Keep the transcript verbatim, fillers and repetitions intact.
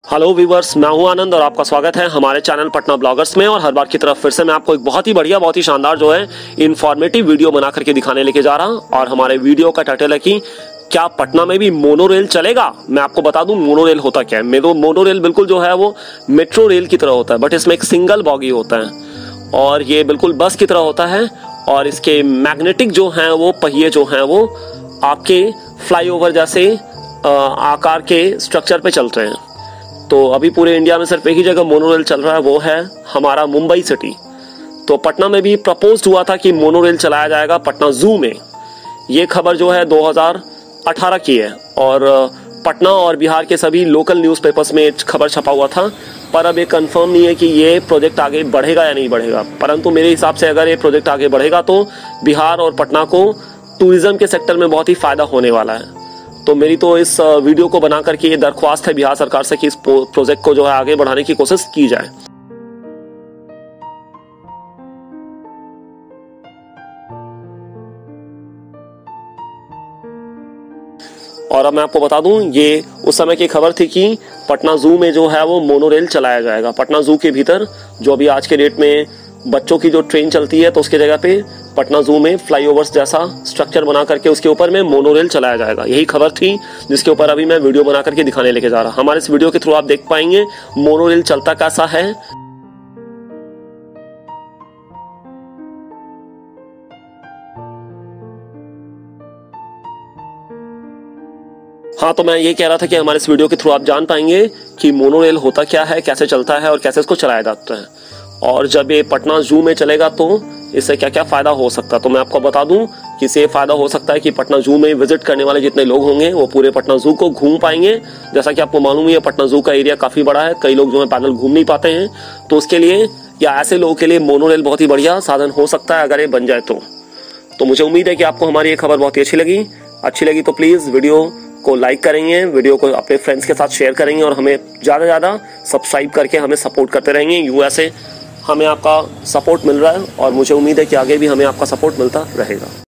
Hello viewers, मैं हूं आनंद और आपका स्वागत है हमारे चैनल पटना ब्लॉगर्स में। और हर बार की तरफ फिर से मैं आपको एक बहुत ही बढ़िया बहुत ही शानदार जो है इन्फॉर्मेटिव वीडियो बना करके दिखाने लेके जा रहा हूं। और हमारे वीडियो का टाइटल है कि क्या पटना में भी मोनो रेल चलेगा। मैं आपको बता दूं मोनो रेल होता क्या है। मेरे मोनो रेल बिल्कुल जो है वो मेट्रो रेल की तरह होता है, बट इसमें एक सिंगल बॉगी होता है और ये बिल्कुल बस की तरह होता है। और इसके मैग्नेटिक जो हैं वो पहिए जो हैं वो आपके फ्लाईओवर जैसे आकार के स्ट्रक्चर पे चलते हैं। तो अभी पूरे इंडिया में सिर्फ एक ही जगह मोनोरेल चल रहा है, वो है हमारा मुंबई सिटी। तो पटना में भी प्रपोज हुआ था कि मोनोरेल चलाया जाएगा पटना जू में। ये खबर जो है दो हज़ार अठारह की है और पटना और बिहार के सभी लोकल न्यूज़पेपर्स में खबर छपा हुआ था। पर अब ये कंफर्म नहीं है कि ये प्रोजेक्ट आगे बढ़ेगा या नहीं बढ़ेगा। परंतु मेरे हिसाब से अगर ये प्रोजेक्ट आगे बढ़ेगा तो बिहार और पटना को टूरिज्म के सेक्टर में बहुत ही फायदा होने वाला है। तो मेरी तो इस वीडियो को बना करके ये दरख्वास्त है बिहार सरकार से कि इस प्रोजेक्ट को जो है आगे बढ़ाने की कोशिश की जाए। और अब मैं आपको बता दूं, ये उस समय की खबर थी कि पटना जू में जो है वो मोनोरेल चलाया जाएगा। पटना जू के भीतर जो अभी आज के डेट में बच्चों की जो ट्रेन चलती है, तो उसकी जगह पे पटना जू में फ्लाईओवर्स जैसा स्ट्रक्चर बना करके उसके ऊपर में मोनोरेल चलाया जाएगा। यही खबर थी जिसके ऊपर अभी मैं वीडियो बना करके दिखाने लेके जा रहा हूं। हमारे इस वीडियो के थ्रू आप देख पाएंगे मोनोरेल चलता कैसा है। हाँ, तो मैं ये कह रहा था कि हमारे इस वीडियो के थ्रू आप जान पाएंगे कि मोनोरेल होता क्या है, कैसे चलता है और कैसे इसको चलाया जाता है। और जब ये पटना जू में चलेगा तो इससे क्या क्या फायदा हो सकता है। तो मैं आपको बता दूं कि इससे फायदा हो सकता है कि पटना जू में विजिट करने वाले जितने लोग होंगे वो पूरे पटना जू को घूम पाएंगे। जैसा कि आपको मालूम है पटना जू का एरिया काफी बड़ा है, कई लोग जो है पैदल घूम नहीं पाते हैं। तो उसके लिए या ऐसे लोगों के लिए मोनोरेल बहुत ही बढ़िया साधन हो सकता है अगर ये बन जाए तो। तो मुझे उम्मीद है कि आपको हमारी ये खबर बहुत ही अच्छी लगी। अच्छी लगी तो प्लीज वीडियो को लाइक करेंगे, वीडियो को अपने फ्रेंड्स के साथ शेयर करेंगे और हमें ज्यादा से ज्यादा सब्सक्राइब करके हमें सपोर्ट करते रहेंगे। यूं ऐसे हमें आपका सपोर्ट मिल रहा है और मुझे उम्मीद है कि आगे भी हमें आपका सपोर्ट मिलता रहेगा।